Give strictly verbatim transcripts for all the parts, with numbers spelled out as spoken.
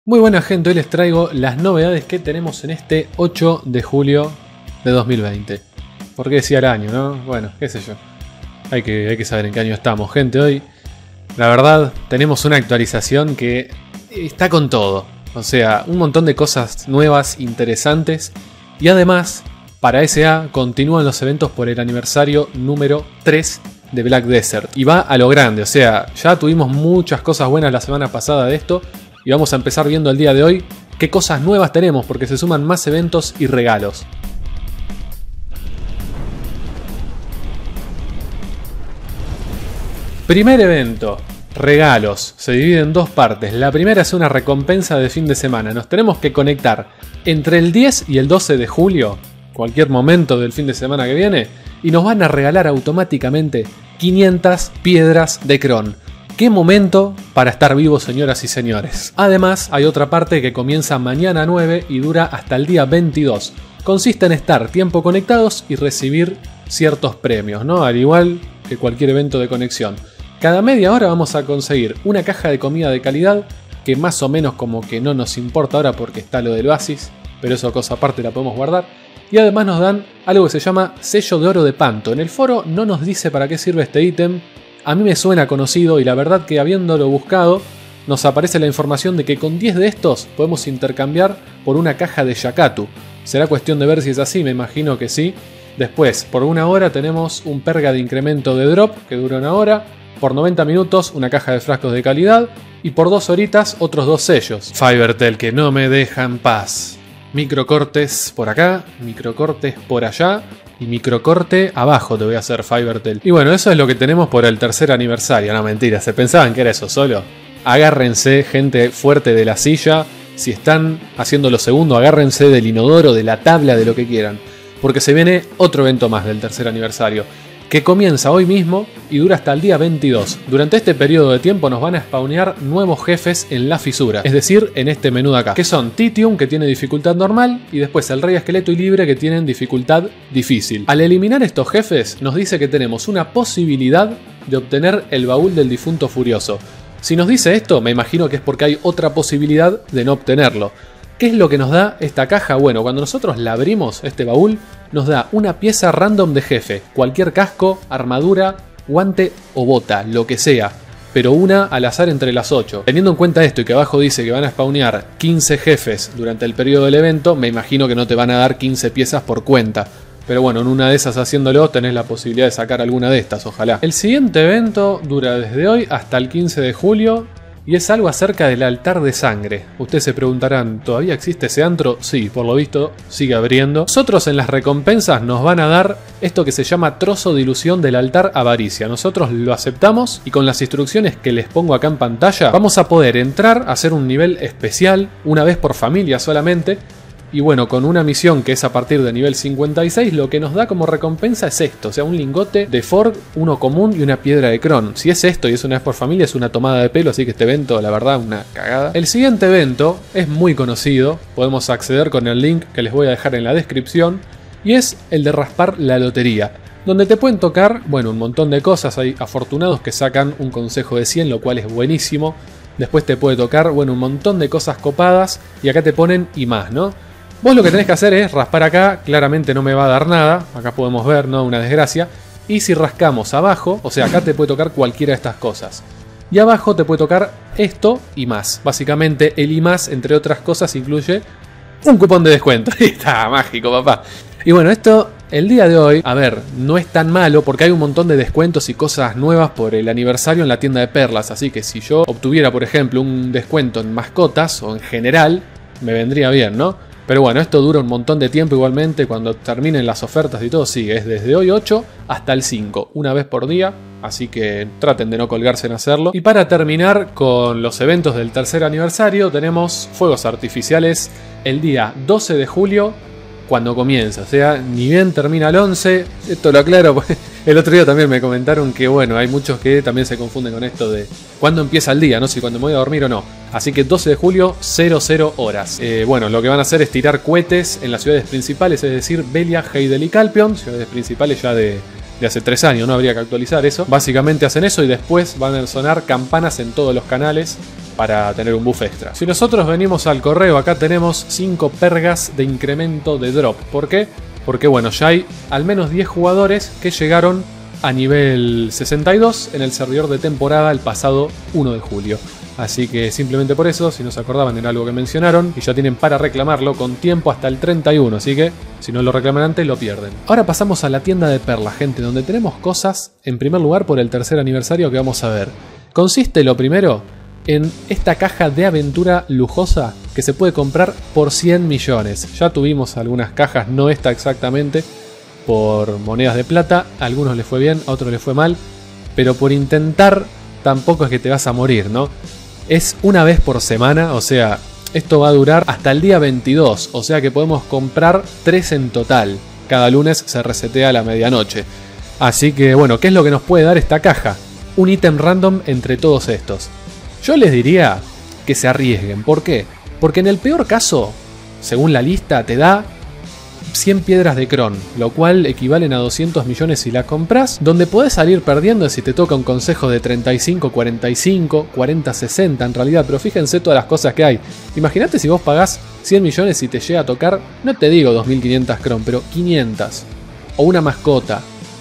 Muy buena gente, hoy les traigo las novedades que tenemos en este ocho de julio de dos mil veinte. ¿Por qué decía el año, no? Bueno, qué sé yo. Hay que, hay que saber en qué año estamos, gente. Hoy, la verdad, tenemos una actualización que está con todo. O sea, un montón de cosas nuevas, interesantes. Y además, para S A continúan los eventos por el aniversario número tres de Black Desert. Y va a lo grande, o sea, ya tuvimos muchas cosas buenas la semana pasada de esto. Y vamos a empezar viendo el día de hoy qué cosas nuevas tenemos, porque se suman más eventos y regalos. Primer evento, regalos. Se divide en dos partes. La primera es una recompensa de fin de semana. Nos tenemos que conectar entre el diez y el doce de julio, cualquier momento del fin de semana que viene, y nos van a regalar automáticamente quinientas piedras de Cron. ¡Qué momento para estar vivos, señoras y señores! Además, hay otra parte que comienza mañana nueve y dura hasta el día veintidós. Consiste en estar tiempo conectados y recibir ciertos premios, ¿no? Al igual que cualquier evento de conexión. Cada media hora vamos a conseguir una caja de comida de calidad, que más o menos como que no nos importa ahora porque está lo del Oasis, pero eso cosa aparte la podemos guardar. Y además nos dan algo que se llama sello de oro de Panto. En el foro no nos dice para qué sirve este ítem. A mí me suena conocido y la verdad que habiéndolo buscado nos aparece la información de que con diez de estos podemos intercambiar por una caja de Yakatu. Será cuestión de ver si es así, me imagino que sí. Después, por una hora tenemos un perga de incremento de drop que dura una hora. Por noventa minutos una caja de frascos de calidad. Y por dos horitas otros dos sellos. Fivertel, que no me deja en paz. Microcortes por acá, microcortes por allá. Y microcorte abajo te voy a hacer, Fivertel. Y bueno, eso es lo que tenemos por el tercer aniversario. No, mentira, ¿se pensaban que era eso solo? Agárrense, gente fuerte de la silla. Si están haciendo lo segundo, agárrense del inodoro, de la tabla, de lo que quieran. Porque se viene otro evento más del tercer aniversario, que comienza hoy mismo y dura hasta el día veintidós. Durante este periodo de tiempo nos van a spawnear nuevos jefes en la fisura, es decir, en este menú de acá, que son Titium, que tiene dificultad normal, y después el Rey Esqueleto y Libre, que tienen dificultad difícil. Al eliminar estos jefes, nos dice que tenemos una posibilidad de obtener el baúl del difunto furioso. Si nos dice esto, me imagino que es porque hay otra posibilidad de no obtenerlo. ¿Qué es lo que nos da esta caja? Bueno, cuando nosotros la abrimos, este baúl, nos da una pieza random de jefe. Cualquier casco, armadura, guante o bota, lo que sea. Pero una al azar entre las ocho. Teniendo en cuenta esto y que abajo dice que van a spawnear quince jefes durante el periodo del evento, me imagino que no te van a dar quince piezas por cuenta. Pero bueno, en una de esas haciéndolo tenés la posibilidad de sacar alguna de estas, ojalá. El siguiente evento dura desde hoy hasta el quince de julio. Y es algo acerca del altar de sangre. Ustedes se preguntarán, ¿todavía existe ese antro? Sí, por lo visto sigue abriendo. Nosotros en las recompensas nos van a dar esto que se llama trozo de ilusión del altar avaricia. Nosotros lo aceptamos y con las instrucciones que les pongo acá en pantalla vamos a poder entrar a hacer un nivel especial una vez por familia solamente. Y bueno, con una misión que es a partir de nivel cincuenta y seis, lo que nos da como recompensa es esto. O sea, un lingote de Forg, uno común y una piedra de Cron. Si es esto y es una vez por familia, es una tomada de pelo, así que este evento, la verdad, una cagada. El siguiente evento es muy conocido. Podemos acceder con el link que les voy a dejar en la descripción. Y es el de raspar la lotería. Donde te pueden tocar, bueno, un montón de cosas. Hay afortunados que sacan un consejo de cien, lo cual es buenísimo. Después te puede tocar, bueno, un montón de cosas copadas. Y acá te ponen y más, ¿no? Vos lo que tenés que hacer es raspar acá, claramente no me va a dar nada, acá podemos ver, ¿no? Una desgracia. Y si rascamos abajo, o sea, acá te puede tocar cualquiera de estas cosas. Y abajo te puede tocar esto y más. Básicamente el y más, entre otras cosas, incluye un cupón de descuento. Está mágico, papá. Y bueno, esto, el día de hoy, a ver, no es tan malo porque hay un montón de descuentos y cosas nuevas por el aniversario en la tienda de perlas. Así que si yo obtuviera, por ejemplo, un descuento en mascotas o en general, me vendría bien, ¿no? Pero bueno, esto dura un montón de tiempo igualmente. Cuando terminen las ofertas y todo, sigue. Es desde hoy ocho hasta el cinco. Una vez por día. Así que traten de no colgarse en hacerlo. Y para terminar con los eventos del tercer aniversario, tenemos fuegos artificiales el día doce de julio. Cuando comienza. O sea, ni bien termina el once. Esto lo aclaro porque el otro día también me comentaron que bueno, hay muchos que también se confunden con esto de cuándo empieza el día, no sé si cuando me voy a dormir o no. Así que doce de julio, cero cero horas. Eh, bueno, lo que van a hacer es tirar cohetes en las ciudades principales, es decir, Velia, Heidel y Calpion, ciudades principales ya de, de hace tres años, no habría que actualizar eso. Básicamente hacen eso y después van a sonar campanas en todos los canales para tener un buff extra. Si nosotros venimos al correo, acá tenemos cinco pergas de incremento de drop. ¿Por qué? Porque bueno, ya hay al menos diez jugadores que llegaron a nivel sesenta y dos en el servidor de temporada el pasado uno de julio. Así que simplemente por eso, si no se acordaban, era algo que mencionaron y ya tienen para reclamarlo con tiempo hasta el treinta y uno, así que si no lo reclaman antes lo pierden. Ahora pasamos a la tienda de perlas, gente, donde tenemos cosas, en primer lugar por el tercer aniversario que vamos a ver. Consiste lo primero en esta caja de aventura lujosa que se puede comprar por cien millones. Ya tuvimos algunas cajas, no esta exactamente, por monedas de plata, a algunos les fue bien, a otros les fue mal, pero por intentar tampoco es que te vas a morir, ¿no? Es una vez por semana, o sea, esto va a durar hasta el día veintidós, o sea que podemos comprar tres en total. Cada lunes se resetea a la medianoche. Así que bueno, ¿qué es lo que nos puede dar esta caja? Un ítem random entre todos estos. Yo les diría que se arriesguen. ¿Por qué? Porque en el peor caso, según la lista, te da cien piedras de Cron, lo cual equivalen a doscientos millones si la compras, donde podés salir perdiendo si te toca un consejo de treinta y cinco, cuarenta y cinco, cuarenta, sesenta en realidad, pero fíjense todas las cosas que hay. Imagínate si vos pagás cien millones y te llega a tocar, no te digo dos mil quinientas Cron, pero quinientas, o una mascota,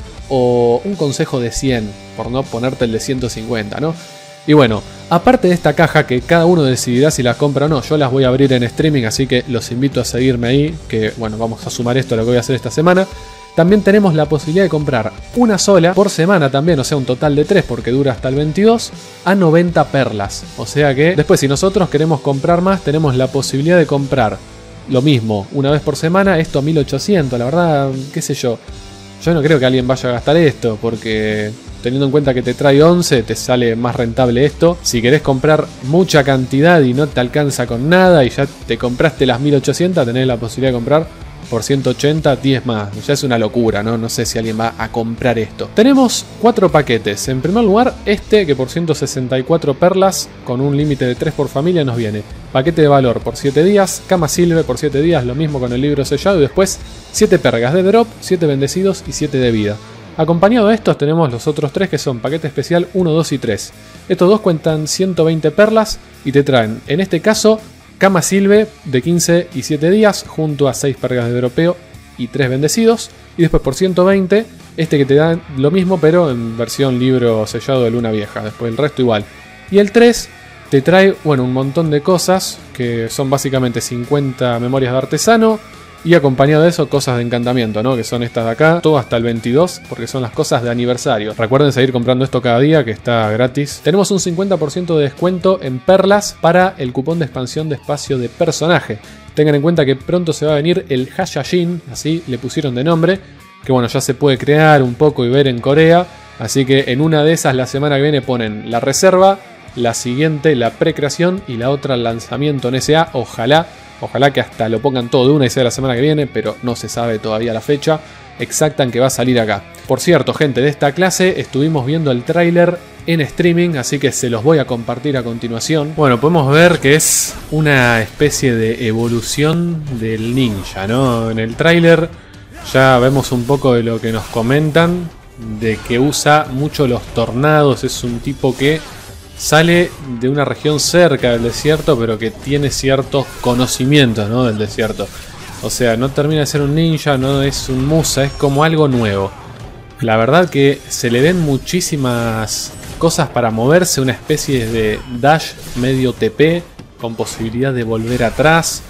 o un consejo de cien, por no ponerte el de ciento cincuenta, ¿no? Y bueno, aparte de esta caja que cada uno decidirá si la compra o no, yo las voy a abrir en streaming, así que los invito a seguirme ahí, que bueno, vamos a sumar esto a lo que voy a hacer esta semana. También tenemos la posibilidad de comprar una sola por semana también, o sea un total de tres porque dura hasta el veintidós, a noventa perlas. O sea que después si nosotros queremos comprar más, tenemos la posibilidad de comprar lo mismo una vez por semana, esto a mil ochocientos, la verdad, qué sé yo. Yo no creo que alguien vaya a gastar esto, porque teniendo en cuenta que te trae once, te sale más rentable esto. Si querés comprar mucha cantidad y no te alcanza con nada y ya te compraste las mil ochocientos, tenés la posibilidad de comprar por ciento ochenta, diez más. Ya es una locura, ¿no? No sé si alguien va a comprar esto. Tenemos cuatro paquetes. En primer lugar, este que por ciento sesenta y cuatro perlas, con un límite de tres por familia, nos viene. Paquete de valor por siete días, cama silver por siete días, lo mismo con el libro sellado, y después siete pergas de drop, siete bendecidos y siete de vida. Acompañado de estos tenemos los otros tres que son paquete especial uno, dos y tres. Estos dos cuentan ciento veinte perlas y te traen, en este caso, cama silve de quince y siete días junto a seis pergas de dropeo y tres bendecidos. Y después por ciento veinte, este que te da lo mismo pero en versión libro sellado de luna vieja. Después el resto igual. Y el tres te trae, bueno, un montón de cosas que son básicamente cincuenta memorias de artesano. Y acompañado de eso, cosas de encantamiento, ¿no? Que son estas de acá, todo hasta el veintidós, porque son las cosas de aniversario. Recuerden seguir comprando esto cada día, que está gratis. Tenemos un cincuenta por ciento de descuento en perlas para el cupón de expansión de espacio de personaje. Tengan en cuenta que pronto se va a venir el Hashajin, así le pusieron de nombre, que bueno, ya se puede crear un poco y ver en Corea. Así que en una de esas, la semana que viene, ponen la reserva, la siguiente, la precreación, y la otra, el lanzamiento en S A. Ojalá. Ojalá que hasta lo pongan todo de una y sea la semana que viene, pero no se sabe todavía la fecha exacta en que va a salir acá. Por cierto, gente, de esta clase estuvimos viendo el tráiler en streaming, así que se los voy a compartir a continuación. Bueno, podemos ver que es una especie de evolución del ninja, ¿no? En el tráiler ya vemos un poco de lo que nos comentan, de que usa mucho los tornados, es un tipo que sale de una región cerca del desierto, pero que tiene ciertos conocimientos, ¿no? Del desierto. O sea, no termina de ser un ninja, no es un musa, es como algo nuevo. La verdad que se le ven muchísimas cosas para moverse, una especie de dash medio T P, con posibilidad de volver atrás.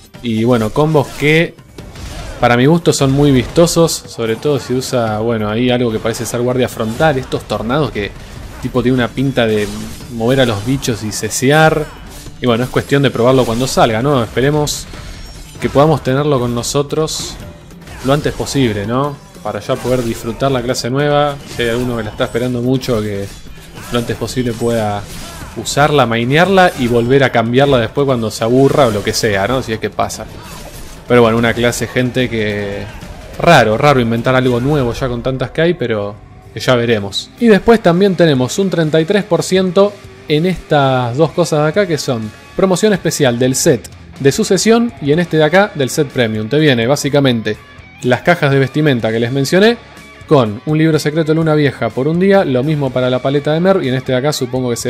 Y bueno, combos que para mi gusto son muy vistosos, sobre todo si usa, bueno, ahí algo que parece ser guardia frontal, estos tornados que tipo tiene una pinta de mover a los bichos y cesear. Y bueno, es cuestión de probarlo cuando salga, ¿no? Esperemos que podamos tenerlo con nosotros lo antes posible, ¿no? Para ya poder disfrutar la clase nueva. Si hay alguno que la está esperando mucho, que lo antes posible pueda usarla, mainearla y volver a cambiarla después cuando se aburra o lo que sea, ¿no? Si es que pasa. Pero bueno, una clase, gente, que raro, raro inventar algo nuevo ya con tantas que hay, pero que ya veremos. Y después también tenemos un treinta y tres por ciento en estas dos cosas de acá, que son promoción especial del set de sucesión y en este de acá del set premium. Te viene básicamente las cajas de vestimenta que les mencioné, con un libro secreto de luna vieja por un día, lo mismo para la paleta de Merv, y en este de acá supongo que será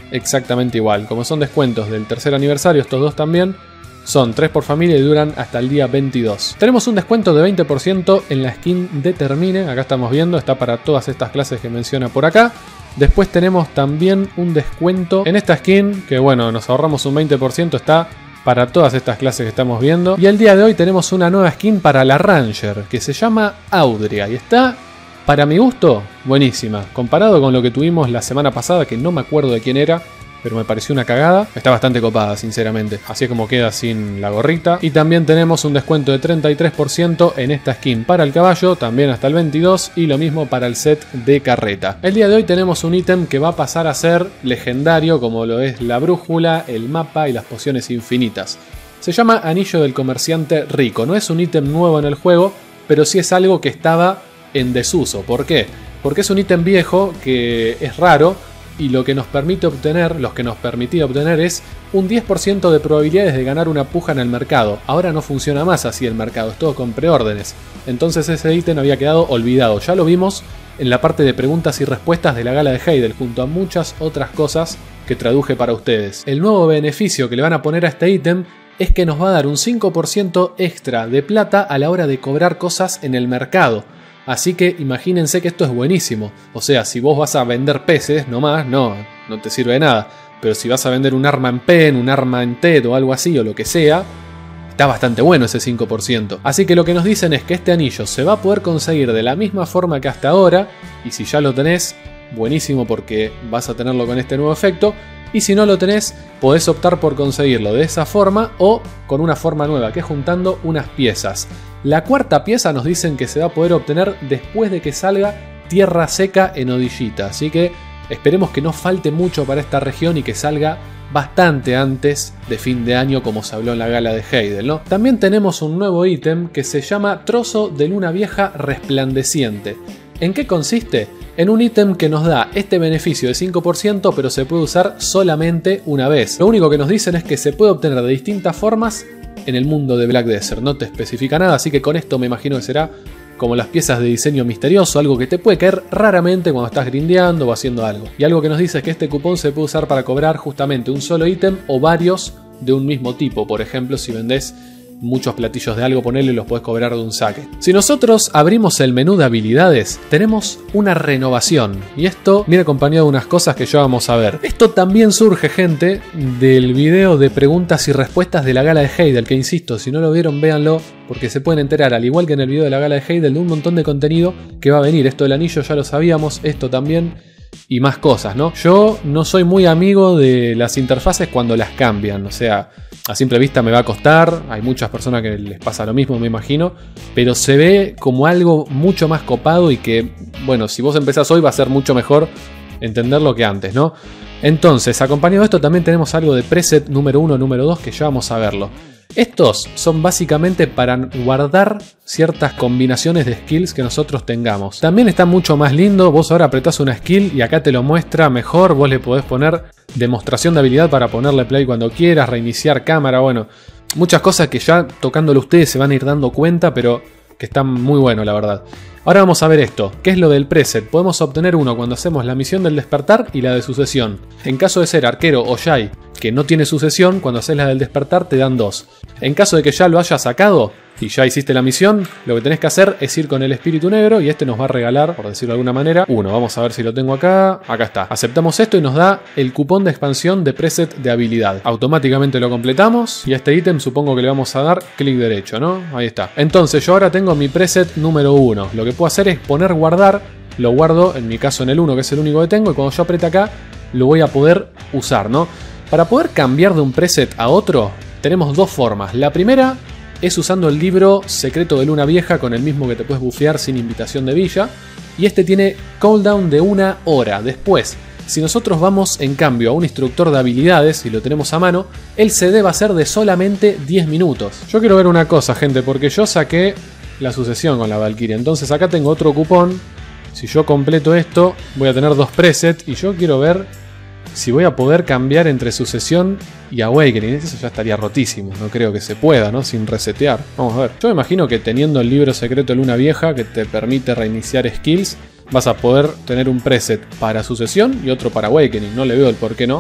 exactamente igual. Como son descuentos del tercer aniversario, estos dos también, son tres por familia y duran hasta el día veintidós. Tenemos un descuento de veinte por ciento en la skin de Termine, acá estamos viendo, está para todas estas clases que menciona por acá. Después tenemos también un descuento en esta skin, que bueno, nos ahorramos un veinte por ciento, está para todas estas clases que estamos viendo. Y el día de hoy tenemos una nueva skin para la Ranger, que se llama Audria, y está, para mi gusto, buenísima. Comparado con lo que tuvimos la semana pasada, que no me acuerdo de quién era, pero me pareció una cagada. Está bastante copada, sinceramente. Así es como queda sin la gorrita. Y también tenemos un descuento de treinta y tres por ciento en esta skin para el caballo, también hasta el veintidós, y lo mismo para el set de carreta. El día de hoy tenemos un ítem que va a pasar a ser legendario, como lo es la brújula, el mapa y las pociones infinitas. Se llama Anillo del Comerciante Rico. No es un ítem nuevo en el juego, pero sí es algo que estaba en desuso. ¿Por qué? Porque es un ítem viejo que es raro, y lo que nos permite obtener, los que nos permitía obtener es un diez por ciento de probabilidades de ganar una puja en el mercado. Ahora no funciona más así el mercado, es todo con preórdenes. Entonces ese ítem había quedado olvidado. Ya lo vimos en la parte de preguntas y respuestas de la gala de Heidel, junto a muchas otras cosas que traduje para ustedes. El nuevo beneficio que le van a poner a este ítem es que nos va a dar un cinco por ciento extra de plata a la hora de cobrar cosas en el mercado. Así que imagínense que esto es buenísimo. O sea, si vos vas a vender peces nomás, no, no te sirve de nada. Pero si vas a vender un arma en pen, un arma en T E D o algo así o lo que sea, está bastante bueno ese cinco por ciento. Así que lo que nos dicen es que este anillo se va a poder conseguir de la misma forma que hasta ahora. Y si ya lo tenés, buenísimo porque vas a tenerlo con este nuevo efecto. Y si no lo tenés, podés optar por conseguirlo de esa forma o con una forma nueva, que es juntando unas piezas. La cuarta pieza nos dicen que se va a poder obtener después de que salga Tierra Seca en Odillita. Así que esperemos que no falte mucho para esta región y que salga bastante antes de fin de año, como se habló en la gala de Heidel, ¿no? También tenemos un nuevo ítem que se llama Trozo de Luna Vieja Resplandeciente. ¿En qué consiste? En un ítem que nos da este beneficio de cinco por ciento, pero se puede usar solamente una vez. Lo único que nos dicen es que se puede obtener de distintas formas en el mundo de Black Desert. No te especifica nada, así que con esto me imagino que será como las piezas de diseño misterioso, algo que te puede caer raramente cuando estás grindeando o haciendo algo. Y algo que nos dice es que este cupón se puede usar para cobrar justamente un solo ítem o varios de un mismo tipo. Por ejemplo, si vendés muchos platillos de algo, ponele, los podés cobrar de un saque. Si nosotros abrimos el menú de habilidades, tenemos una renovación. Y esto viene acompañado de unas cosas que ya vamos a ver. Esto también surge, gente, del video de preguntas y respuestas de la gala de Heidel, que insisto, si no lo vieron, véanlo, porque se pueden enterar, al igual que en el video de la gala de Heidel, de un montón de contenido que va a venir. Esto del anillo ya lo sabíamos, esto también, y más cosas, ¿no? Yo no soy muy amigo de las interfaces cuando las cambian, o sea, a simple vista me va a costar, hay muchas personas que les pasa lo mismo, me imagino, pero se ve como algo mucho más copado y que, bueno, si vos empezás hoy va a ser mucho mejor entenderlo que antes, ¿no? Entonces, acompañado de esto también tenemos algo de preset número uno, número dos, que ya vamos a verlo. Estos son básicamente para guardar ciertas combinaciones de skills que nosotros tengamos. También está mucho más lindo, vos ahora apretás una skill y acá te lo muestra mejor, vos le podés poner demostración de habilidad para ponerle play cuando quieras, reiniciar cámara, bueno, muchas cosas que ya tocándolo ustedes se van a ir dando cuenta, pero que están muy bueno, la verdad. Ahora vamos a ver esto, ¿qué es lo del preset? Podemos obtener uno cuando hacemos la misión del despertar y la de sucesión. En caso de ser arquero o Shai, que no tiene sucesión, cuando haces la del despertar te dan dos. En caso de que ya lo hayas sacado y ya hiciste la misión, lo que tenés que hacer es ir con el espíritu negro y este nos va a regalar, por decirlo de alguna manera, uno. Vamos a ver si lo tengo acá. Acá está. Aceptamos esto y nos da el cupón de expansión de preset de habilidad. Automáticamente lo completamos y a este ítem supongo que le vamos a dar clic derecho, ¿no? Ahí está. Entonces yo ahora tengo mi preset número uno. Lo que puedo hacer es poner guardar. Lo guardo, en mi caso en el uno, que es el único que tengo, y cuando yo apriete acá lo voy a poder usar, ¿no? Para poder cambiar de un preset a otro tenemos dos formas. La primera es usando el libro secreto de Luna Vieja, con el mismo que te puedes bufear sin invitación de villa, y este tiene cooldown de una hora. Después, si nosotros vamos en cambio a un instructor de habilidades y lo tenemos a mano, el C D va a ser de solamente diez minutos. Yo quiero ver una cosa, gente, porque yo saqué la sucesión con la Valkyria, entonces acá tengo otro cupón. Si yo completo esto voy a tener dos presets y yo quiero ver si voy a poder cambiar entre sucesión y awakening. Eso ya estaría rotísimo, no creo que se pueda, ¿no? Sin resetear. Vamos a ver. Yo me imagino que teniendo el libro secreto de Luna Vieja, que te permite reiniciar skills, vas a poder tener un preset para sucesión y otro para awakening. No le veo el por qué no.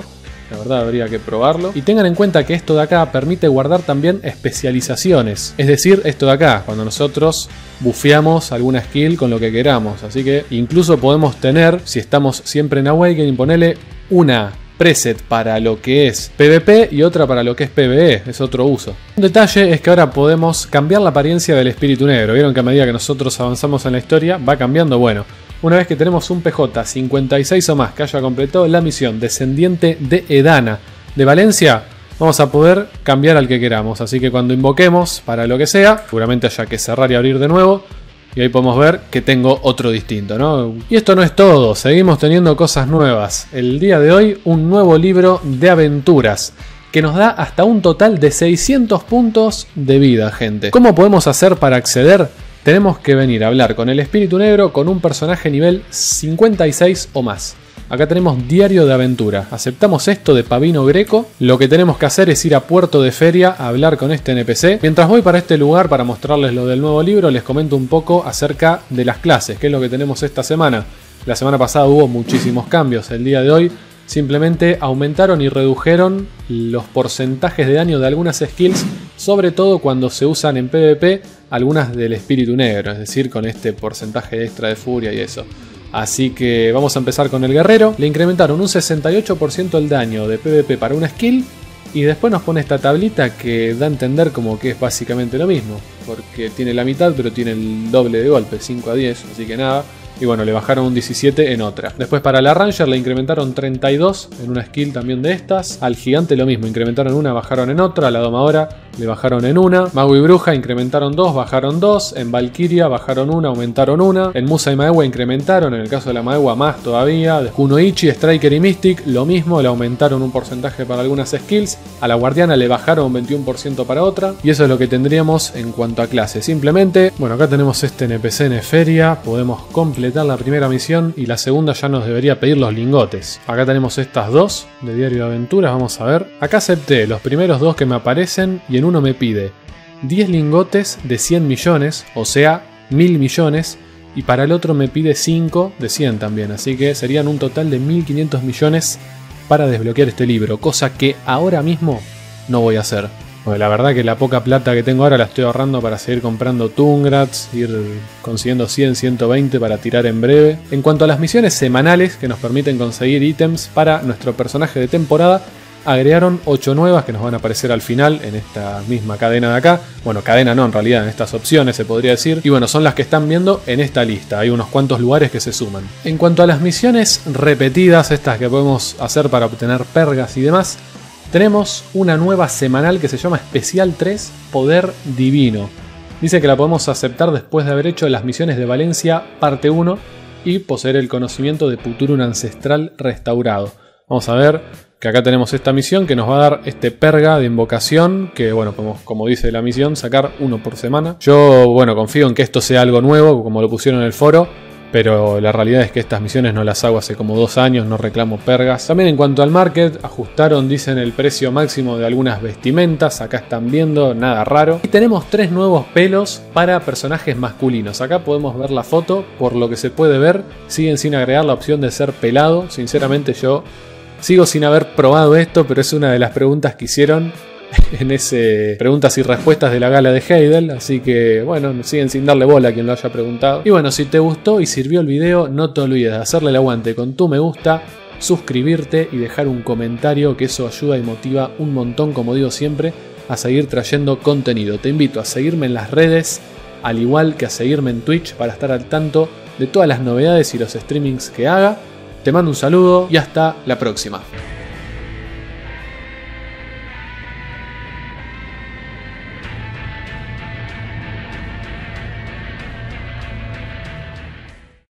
la verdad habría que probarlo. Y tengan en cuenta que esto de acá permite guardar también especializaciones. Es decir, esto de acá, cuando nosotros bufeamos alguna skill con lo que queramos. Así que incluso podemos tener, si estamos siempre en Awakening, ponerle una preset para lo que es PvP y otra para lo que es PvE, es otro uso. Un detalle es que ahora podemos cambiar la apariencia del espíritu negro. Vieron que a medida que nosotros avanzamos en la historia va cambiando. Bueno, una vez que tenemos un P J cincuenta y seis o más que haya completado la misión descendiente de Edana de Valencia, vamos a poder cambiar al que queramos. Así que cuando invoquemos para lo que sea, seguramente haya que cerrar y abrir de nuevo. Y ahí podemos ver que tengo otro distinto, ¿no? Y esto no es todo, seguimos teniendo cosas nuevas. El día de hoy, un nuevo libro de aventuras que nos da hasta un total de seiscientos puntos de vida, gente. ¿Cómo podemos hacer para acceder? Tenemos que venir a hablar con el espíritu negro con un personaje nivel cincuenta y seis o más. Acá tenemos diario de aventura. Aceptamos esto de Pavino Greco. Lo que tenemos que hacer es ir a Puerto de Feria a hablar con este N P C. Mientras voy para este lugar para mostrarles lo del nuevo libro, les comento un poco acerca de las clases, que es lo que tenemos esta semana. La semana pasada hubo muchísimos cambios. El día de hoy simplemente aumentaron y redujeron los porcentajes de daño de algunas skills, sobre todo cuando se usan en PvP algunas del espíritu negro, es decir, con este porcentaje extra de furia y eso. Así que vamos a empezar con el guerrero. Le incrementaron un sesenta y ocho por ciento el daño de PvP para una skill. Y después nos pone esta tablita que da a entender como que es básicamente lo mismo. Porque tiene la mitad pero tiene el doble de golpe, cinco a diez, así que nada. Y bueno, le bajaron un diecisiete en otra. Después para la Ranger le incrementaron treinta y dos en una skill también de estas. Al gigante lo mismo, incrementaron una, bajaron en otra. A la domadora le bajaron en una. Mago y bruja incrementaron dos, bajaron dos. En Valkyria bajaron una, aumentaron una. En Musa y Maewa incrementaron, en el caso de la Maewa más todavía. De Kunoichi, Striker y Mystic lo mismo, le aumentaron un porcentaje para algunas skills. A la guardiana le bajaron un veintiuno por ciento para otra. Y eso es lo que tendríamos en cuanto a clase. Simplemente, bueno, acá tenemos este N P C en Feria. Podemos completar la primera misión y la segunda ya nos debería pedir los lingotes. Acá tenemos estas dos de diario de aventuras, vamos a ver. Acá acepté los primeros dos que me aparecen y en uno me pide diez lingotes de cien millones, o sea, mil millones, y para el otro me pide cinco de cien también, así que serían un total de mil quinientos millones para desbloquear este libro, cosa que ahora mismo no voy a hacer. Porque la verdad que la poca plata que tengo ahora la estoy ahorrando para seguir comprando Tungrats, ir consiguiendo cien, ciento veinte para tirar en breve. En cuanto a las misiones semanales que nos permiten conseguir ítems para nuestro personaje de temporada, agregaron ocho nuevas que nos van a aparecer al final en esta misma cadena de acá. Bueno, cadena no, en realidad en estas opciones se podría decir. Y bueno, son las que están viendo en esta lista. Hay unos cuantos lugares que se suman. En cuanto a las misiones repetidas, estas que podemos hacer para obtener pergas y demás, tenemos una nueva semanal que se llama Especial tres, Poder Divino. Dice que la podemos aceptar después de haber hecho las misiones de Valencia parte uno y poseer el conocimiento de Puturun Ancestral restaurado. Vamos a ver que acá tenemos esta misión que nos va a dar este perga de invocación, que bueno, como, como dice la misión, sacar uno por semana. Yo bueno, confío en que esto sea algo nuevo, como lo pusieron en el foro. Pero la realidad es que estas misiones no las hago hace como dos años, no reclamo pergas. También en cuanto al market, ajustaron, dicen, el precio máximo de algunas vestimentas. Acá están viendo, nada raro. Y tenemos tres nuevos pelos para personajes masculinos. Acá podemos ver la foto, por lo que se puede ver, siguen sin agregar la opción de ser pelado. Sinceramente yo sigo sin haber probado esto, pero es una de las preguntas que hicieron en ese preguntas y respuestas de la gala de Heidel, así que bueno, siguen sin darle bola a quien lo haya preguntado. Y bueno, si te gustó y sirvió el video, no te olvides de hacerle el aguante con tu me gusta, suscribirte y dejar un comentario, que eso ayuda y motiva un montón, como digo siempre, a seguir trayendo contenido. Te invito a seguirme en las redes, al igual que a seguirme en Twitch para estar al tanto de todas las novedades y los streamings que haga. Te mando un saludo y hasta la próxima.